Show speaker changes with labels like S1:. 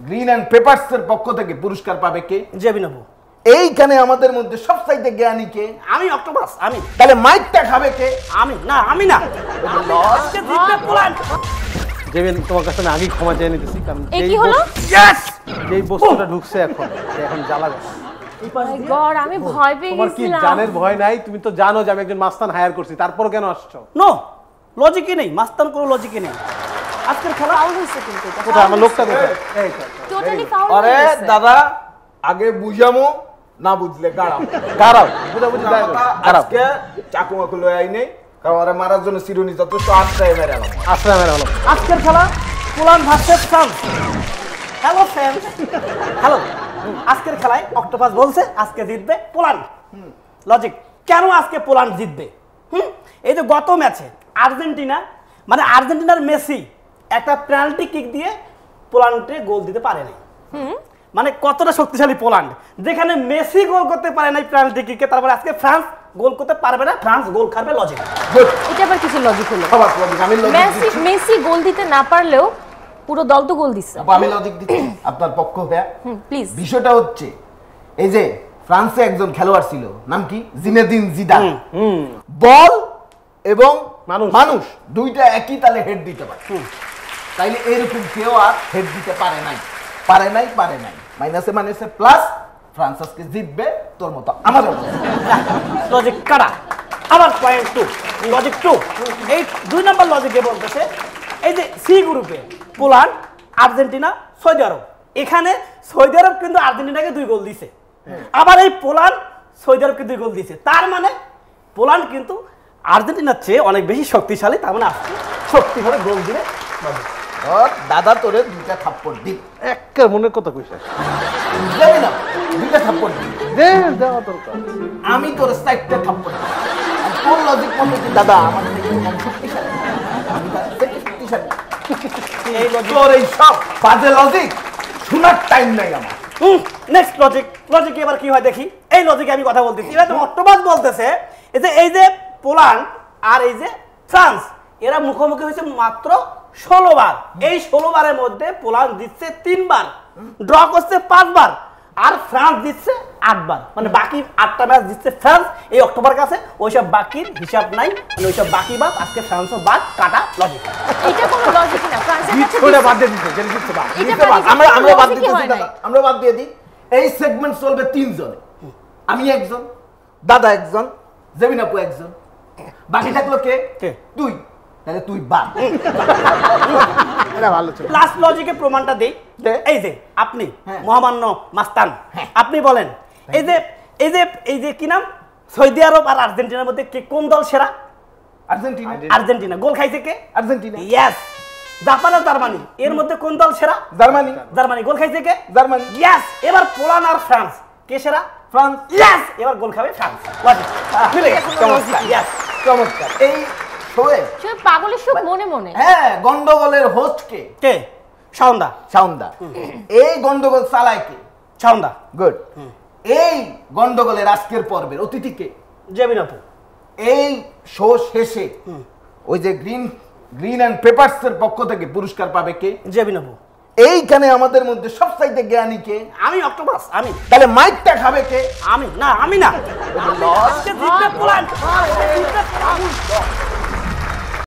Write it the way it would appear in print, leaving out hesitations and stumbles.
S1: Green and papers এর পক্ষ থেকে পুরস্কার পাবে কে?
S2: জেবিনাবু।
S1: এইখানে আমাদের মধ্যে সবচাইতে জ্ঞানী কে?
S2: আমি অক্টোপাস। আমি।
S1: তাহলে মাইকটা খাবে কে?
S2: আমি না, আমি না। আজকে জিতবে পোল্যান্ড।
S3: জেবিন, তোমার কাছে আগেই ক্ষমা চেয়ে নিতেছি, কারণ
S4: এ কি হলো?
S2: ইয়েস,
S3: যেই বস্তুটা ঢুকছে এখন জ্বালা গেছে।
S4: গড, আমি ভয় পেয়ে
S3: তোমার কি
S4: গেছিলাম।
S3: জানের ভয় নাই? তুমি তো জানো যে আমি একজন মাস্তান হায়ার করছি, তারপর কেন আসছো?
S2: নো লজিকই নেই, মাস্তান কোনো লজিকই নেই। আজকের খেলা
S4: ফাউল হইছে কিন্তু এটা।
S3: কোথায় আমার লোকটা কোথায়? এই তো
S4: টোটালি ফাউল
S1: আরে
S4: হইছে।
S1: দাদা, আগে বুঝামো, না বুঝলে গাড়াও।
S3: গারাও বুঝাবুঝি দাও। গারাও
S1: আজকে চাকু মাকু লয়ে আই নেই, কারণ ওরা মারার জন্য চিরুনি যথেষ্ট আশ্রয় মেরে এলাম।
S3: আসলে মেরে হলো।
S2: আজকের খেলা Poland versus France. Hello friends, hello. আজকের খেলায় অক্টোপাস বলছে আজকে জিতবে পোল্যান্ড। লজিক, কেন আজকে পোল্যান্ড জিতবে? এই যে গত ম্যাচে আর্জেন্টিনা, মানে আর্জেন্টিনার মেসি একটা পেনাল্টি কিক দিয়ে পোল্যান্ডে গোল দিতে পারে নাই। মানে কতটা শক্তিশালী পোল্যান্ড, যেখানে মেসি গোল করতে পারে নাই পেনাল্টি কিকে, তারপরে আজকে ফ্রান্স গোল করতে পারবে না, ফ্রান্স গোল খাবে। লজিক,
S4: এটা আবার কিছু লজিক হলো?
S1: সবার লজিক, আমি লজিক দিচ্ছি।
S4: মেসি গোল দিতে না পারলেও পুরো দল তো গোল দিচ্ছে।
S1: আমি লজিক দিচ্ছি আপনার পক্ষ হয়ে।
S4: প্লিজ।
S1: বিষয়টা হচ্ছে এই যে ফ্রান্সে একজন খেলোয়াড় ছিল, নাম কি? Zinedine Zidane. বল এবং মানুষ দুইটা একই তালে হেড দিতে পারে। তাইলে এরকম কেউ আর হেড দিতে পারে নাই। মাইনাসে মাইনাসে প্লাস, ফ্রান্স আজকে জিতবে তোর মতো আমার।
S2: লজিক কাটা। আবার পয়েন্ট 2, লজিক 2। এই 2 নম্বর লজিকে বলতেছে এই যে সি গ্রুপে পোল্যান্ড, আর্জেন্টিনা, সৌদি আরব। এখানে সৌদি আরব কিন্তু আর্জেন্টিনাকে 2 গোল দিছে, আবার এই পোল্যান্ড সৌদি আরবকে 2 গোল দিছে। তার মানে পোল্যান্ড কিন্তু আর্জেন্টিনার চেয়ে অনেক বেশি শক্তিশালী। তার মানে আজকে শক্তিভাবে গোল দিবে।
S1: দাদা তোরে দুইটা থাপ্পড় দিন,
S3: একের মনের কথা কইছিস।
S1: বুঝলি না? দুইটা থাপ্পড় দিন,
S3: দে দেওয়া দরকার।
S1: আমি তোর সাইডটা থাপ্পড় দিই। আর তোর লজিক মনে কি দাদা আমার থেকে কম শক্তিশালী? আমি তার থেকে শক্তিশালী।
S2: এই লজিক,
S1: তোর এই সব বাজে লজিক শোনার টাইম নাই আমার।
S2: Next logic. লজিক এবার কি হয় দেখি। এই লজিকে আমি কথা বলতেছি। এবার তো অক্টোপাস বলতেছে এই যে পোল্যান্ড আর এই যে ফ্রান্স, এরা মুখোমুখি হয়েছে মাত্র 16 বার। এই 16 বারের মধ্যে পোল্যান্ড জিতছে 3 বার, ড্র করছে 5 বার, আর ফ্রান্স জিতছে 8 বার। মানে বাকি 8টা ম্যাচ জিতছে ফ্রান্স এই অক্টোবর কাছে। ওইসব বাকির হিসাব নাই, মানে ওইসব বাকি বাদ। আজকে ফ্রান্সও বাদ, কাটা। লজিক,
S4: এটা কোনো লজিক না। ফ্রান্সের কাছে
S3: ওটা বাদ দিয়ে দিতে, জেনে দিতে বাদ।
S1: আমরা বাদ দিতেছি দাদা, আমরা বাদ দিয়ে দিই। এই সেগমেন্ট চলবে 3 জনে, আমি একজন, দাদা একজন, জেমিন আপু একজন, বাকি থাকলো কে? তুই। তাহলে তুই বাদ।
S3: এটা ভালো ছিল।
S2: লাস্ট লজিকে প্রমাণটা দেই। এই যে আপনি মহামান্য মাস্তান, আপনি বলেন এই যে কি নাম, সৌদি আরব আর আর্জেন্টিনার মধ্যে কে কোন দল সেরা?
S1: আর্জেন্টিনা।
S2: আর্জেন্টিনা। গোল খাইছে কে?
S1: আর্জেন্টিনা।
S2: ইয়েস। জাপান আর জার্মানি, এর মধ্যে কোন দল সেরা?
S1: জার্মানি।
S2: জার্মানি। গোল খাইছে কে?
S1: জার্মানি।
S2: ইয়েস। এবার পোল্যান্ড আর ফ্রান্স, কে সেরা?
S1: ফ্রান্স।
S2: ইয়েস। এবার গোল খাবে ফ্রান্স। লজিক মিলে গেছে।
S1: চমৎকার।
S2: ইয়েস,
S1: চমৎকার। এই শোয়ে
S4: সব পাগলের সব মনে মনে।
S1: হ্যাঁ, গন্ডগোলের হোস্ট কে?
S2: কে? সাউন্দা।
S1: সাউন্দা। এই গন্ডগোল চালায় কে?
S2: সাউন্দা।
S1: গুড। এই গন্ডগোলের আজকের পর্বের অতিথি কে?
S2: জেবিন আপু।
S1: এই শো শেষে ওই যে গ্রিন এন্ড পেপারস এর পক্ষ থেকে পুরস্কার পাবে কে?
S2: জেবিন আপু।
S1: এইখানে আমাদের মধ্যে সবচাইতে জ্ঞানী কে?
S2: আমি অক্টোপাস। আমি।
S1: তাহলে মাইকটা খাবে কে?
S2: আমি না, আমি না। আজকে জিতবে পোল্যান্ড।